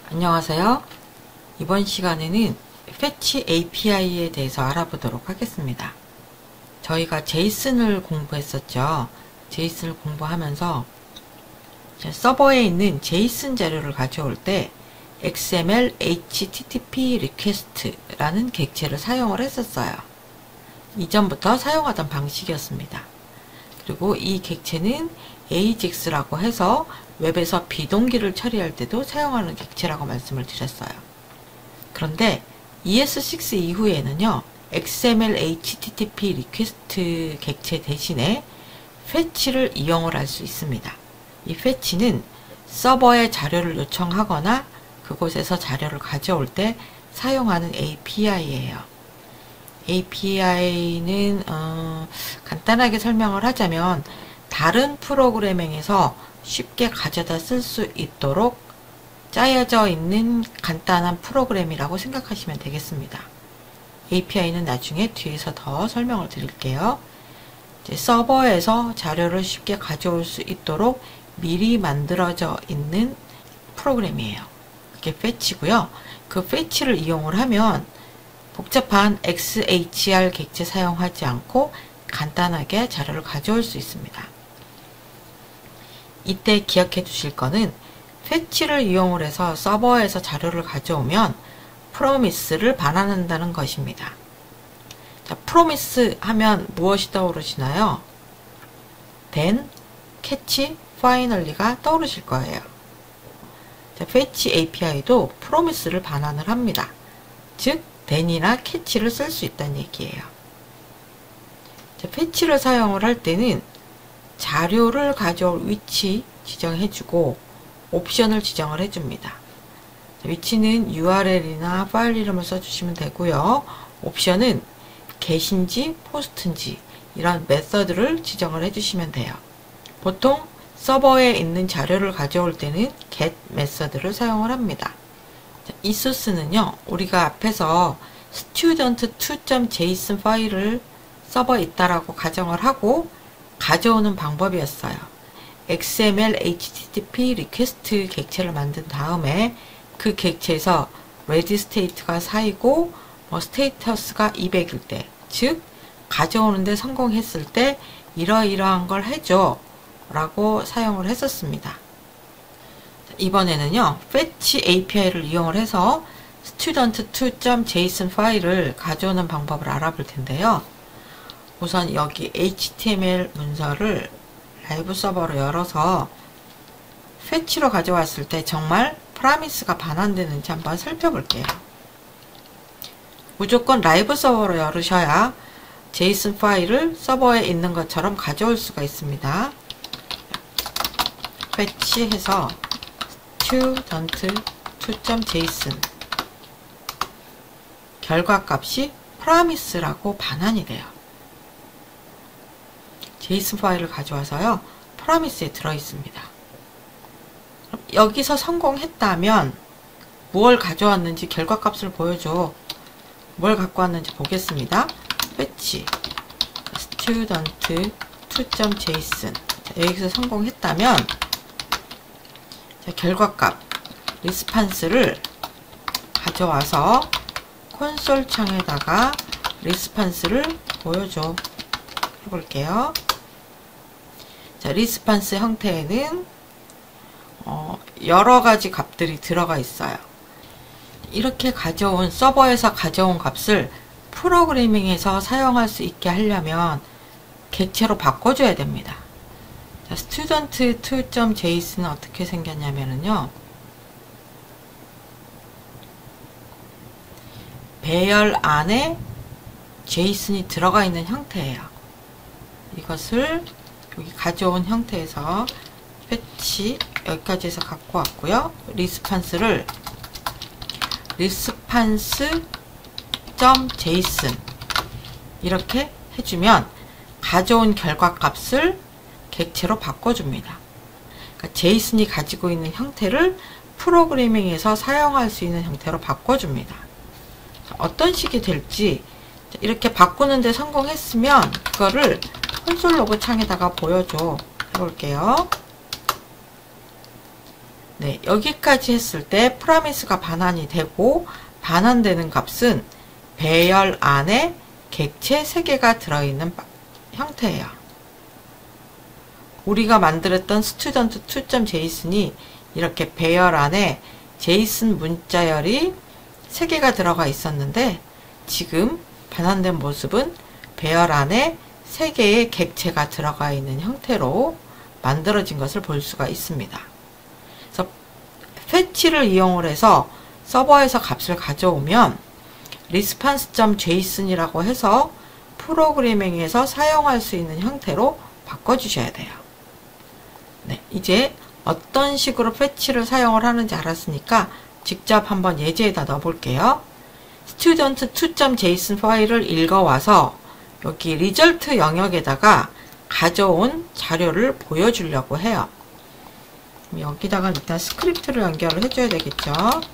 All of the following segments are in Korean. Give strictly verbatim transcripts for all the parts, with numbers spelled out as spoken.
안녕하세요. 이번 시간에는 패치 에이피아이에 대해서 알아보도록 하겠습니다. 저희가 제이슨을 공부했었죠. 제이슨을 공부하면서 서버에 있는 제이슨 자료를 가져올 때 엑스엠엘 에이치티티피 리퀘스트라는 객체를 사용을 했었어요. 이전부터 사용하던 방식이었습니다. 그리고 이 객체는 에이직스라고 해서 웹에서 비동기를 처리할 때도 사용하는 객체라고 말씀을 드렸어요. 그런데 이에스 식스 이후에는요, 엑스엠엘 에이치티티피 리퀘스트 객체 대신에 패치를 이용을 할 수 있습니다. 이 패치는 서버에 자료를 요청하거나 그곳에서 자료를 가져올 때 사용하는 에이피아이예요. 에이피아이는 어, 간단하게 설명을 하자면 다른 프로그래밍에서 쉽게 가져다 쓸 수 있도록 짜여져 있는 간단한 프로그램이라고 생각하시면 되겠습니다. 에이피아이는 나중에 뒤에서 더 설명을 드릴게요. 이제 서버에서 자료를 쉽게 가져올 수 있도록 미리 만들어져 있는 프로그램이에요. 그게 패치고요. 그 패치를 이용을 하면 복잡한 엑스에이치알 객체 사용하지 않고 간단하게 자료를 가져올 수 있습니다. 이때 기억해 두실 거는 패치를 이용을 해서 서버에서 자료를 가져오면 프로미스를 반환한다는 것입니다. 자, 프로미스 하면 무엇이 떠오르시나요? then, catch, finally가 떠오르실 거예요. 자, 패치 에이피아이도 프로미스를 반환을 합니다. 즉, then이나 catch를 쓸 수 있다는 얘기예요. 자, 패치를 사용을 할 때는 자료를 가져올 위치 지정해주고 옵션을 지정을 해줍니다. 위치는 유알엘이나 파일 이름을 써주시면 되고요. 옵션은 get인지 post인지 이런 메서드를 지정을 해주시면 돼요. 보통 서버에 있는 자료를 가져올 때는 get 메서드를 사용을 합니다. 이 소스는요, 우리가 앞에서 student 투 점 제이슨 파일을 서버에 있다라고 가정을 하고 가져오는 방법이었어요. 엑스엠엘 에이치티티피 리퀘스트 객체를 만든 다음에 그 객체에서 ready state가 사이고 뭐 스테이터스가 이백일 때, 즉 가져오는데 성공했을 때 이러이러한 걸 해줘 라고 사용을 했었습니다. 이번에는요, 패치 에이피아이를 이용을 해서 student 투 점 제이슨 파일을 가져오는 방법을 알아볼 텐데요. 우선 여기 에이치티엠엘 문서를 라이브 서버로 열어서 패치로 가져왔을 때 정말 프라미스가 반환되는지 한번 살펴볼게요. 무조건 라이브 서버로 열으셔야 제이슨 파일을 서버에 있는 것처럼 가져올 수가 있습니다. 패치해서 student 투 점 제이슨 결과값이 프라미스라고 반환이 돼요. 제이슨 파일을 가져와서요, 프라미스에 들어있습니다. 여기서 성공했다면 무엇을 가져왔는지 결과값을 보여줘. 뭘 갖고 왔는지 보겠습니다. 패치 student 투 점 제이슨 여기서 성공했다면 자, 결과값 리스판스를 가져와서 콘솔 창에다가 리스판스를 보여줘. 해볼게요. 자, 리스판스 형태에는 어, 여러 가지 값들이 들어가 있어요. 이렇게 가져온 서버에서 가져온 값을 프로그래밍에서 사용할 수 있게 하려면 객체로 바꿔줘야 됩니다. 자, student 투 점 제이슨은 어떻게 생겼냐면요, 배열 안에 제이슨이 들어가 있는 형태예요. 이것을 여기 가져온 형태에서 패치 여기까지 해서 갖고 왔고요. 리스판스를 리스판스 점 제이슨 이렇게 해주면 가져온 결과값을 객체로 바꿔줍니다. 그러니까 제이슨이 가지고 있는 형태를 프로그래밍에서 사용할 수 있는 형태로 바꿔줍니다. 어떤 식이 될지 이렇게 바꾸는데 성공했으면 그거를 콘솔 로그 창에다가 보여줘. 해볼게요. 네, 여기까지 했을 때 프라미스가 반환이 되고 반환되는 값은 배열 안에 객체 세 개가 들어있는 형태예요. 우리가 만들었던 스튜던트 투 점 제이슨이 이렇게 배열 안에 제이슨 문자열이 세 개가 들어가 있었는데 지금 반환된 모습은 배열 안에 세 개의 객체가 들어가 있는 형태로 만들어진 것을 볼 수가 있습니다. 그래서 fetch를 이용을 해서 서버에서 값을 가져오면 response.json이라고 해서 프로그래밍에서 사용할 수 있는 형태로 바꿔주셔야 돼요. 네, 이제 어떤 식으로 fetch를 사용을 하는지 알았으니까 직접 한번 예제에다 넣어볼게요. student 투 점 제이슨 파일을 읽어와서 여기 result 영역에다가 가져온 자료를 보여주려고 해요. 여기다가 일단 스크립트를 연결을 해줘야 되겠죠.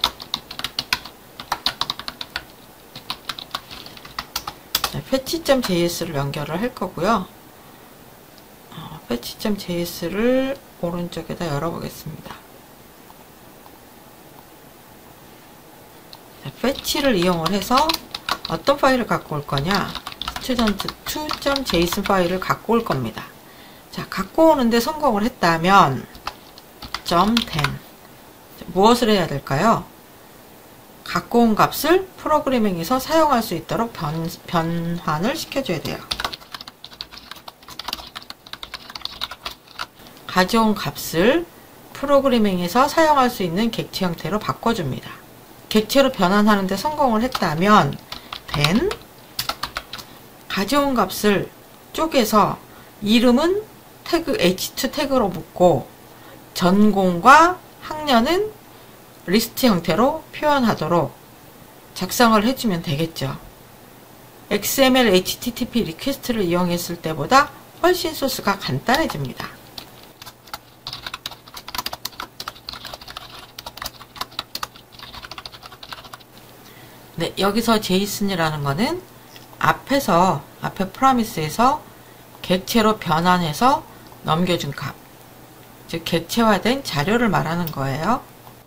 fetch.js를 연결을 할 거고요. 어, fetch.js를 오른쪽에다 열어보겠습니다. fetch를 이용을 해서 어떤 파일을 갖고 올 거냐? student 투 점 제이슨 파일을 갖고 올 겁니다. 자, 갖고 오는데 성공을 했다면 점 텐 무엇을 해야 될까요? 갖고 온 값을 프로그래밍에서 사용할 수 있도록 변, 변환을 시켜줘야 돼요. 가져온 값을 프로그래밍에서 사용할 수 있는 객체 형태로 바꿔줍니다. 객체로 변환하는데 성공을 했다면 then 가져온 값을 쪼개서 이름은 태그 에이치 투 태그로 묶고 전공과 학년은 리스트 형태로 표현하도록 작성을 해주면 되겠죠. 엑스엠엘 에이치티티피 리퀘스트를 이용했을 때보다 훨씬 소스가 간단해집니다. 네, 여기서 제이슨이라는 거는 앞에서 앞에 프로미스에서 객체로 변환해서 넘겨준 값, 즉 객체화된 자료를 말하는 거예요.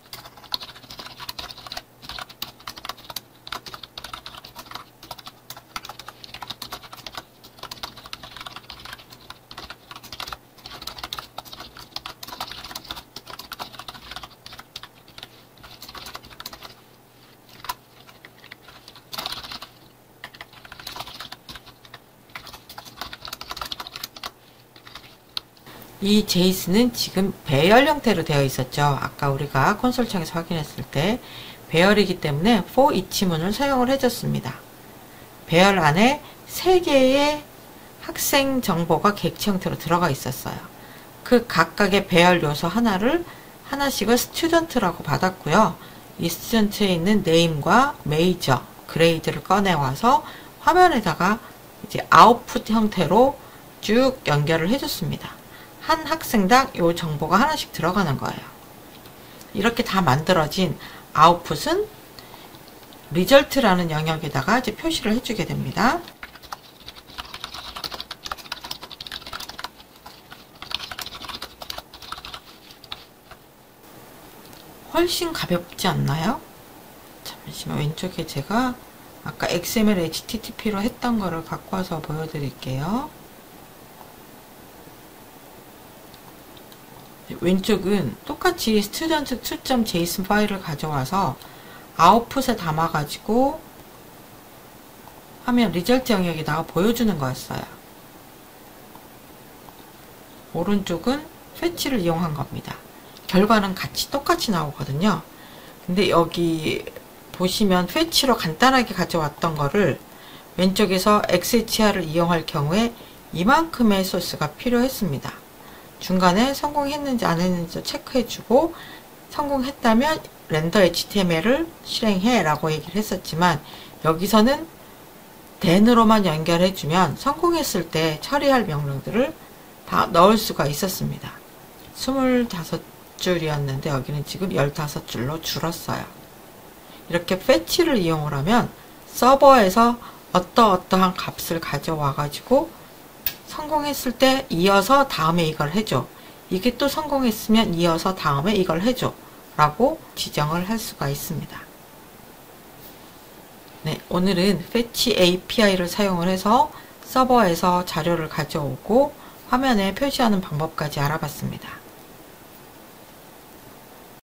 이 제이슨은 지금 배열 형태로 되어 있었죠. 아까 우리가 콘솔 창에서 확인했을 때 배열이기 때문에 for each 문을 사용을 해줬습니다. 배열 안에 세 개의 학생 정보가 객체 형태로 들어가 있었어요. 그 각각의 배열 요소 하나를 하나씩을 스튜던트라고 받았고요. 이 스튜던트에 있는 네임과 메이저, 그레이드를 꺼내와서 화면에다가 이제 아웃풋 형태로 쭉 연결을 해줬습니다. 한 학생당 이 정보가 하나씩 들어가는 거예요. 이렇게 다 만들어진 아웃풋은 result라는 영역에다가 이제 표시를 해주게 됩니다. 훨씬 가볍지 않나요? 잠시만, 왼쪽에 제가 아까 엑스엠엘 에이치티티피로 했던 거를 갖고 와서 보여드릴게요. 왼쪽은 똑같이 student 투 점 제이슨 파일을 가져와서 아웃풋에 담아가지고 화면 리절트 영역에다가 보여주는 거였어요. 오른쪽은 fetch를 이용한 겁니다. 결과는 같이 똑같이 나오거든요. 근데 여기 보시면 fetch로 간단하게 가져왔던 거를 왼쪽에서 엑스에이치알을 이용할 경우에 이만큼의 소스가 필요했습니다. 중간에 성공했는지 안 했는지 체크해주고 성공했다면 렌더 에이치티엠엘을 실행해 라고 얘기를 했었지만 여기서는 then으로만 연결해주면 성공했을 때 처리할 명령들을 다 넣을 수가 있었습니다. 스물다섯 줄이었는데 여기는 지금 열다섯 줄로 줄었어요. 이렇게 fetch를 이용을 하면 서버에서 어떠어떠한 값을 가져와 가지고 성공했을 때 이어서 다음에 이걸 해줘. 이게 또 성공했으면 이어서 다음에 이걸 해줘. 라고 지정을 할 수가 있습니다. 네, 오늘은 Fetch 에이피아이를 사용을 해서 서버에서 자료를 가져오고 화면에 표시하는 방법까지 알아봤습니다.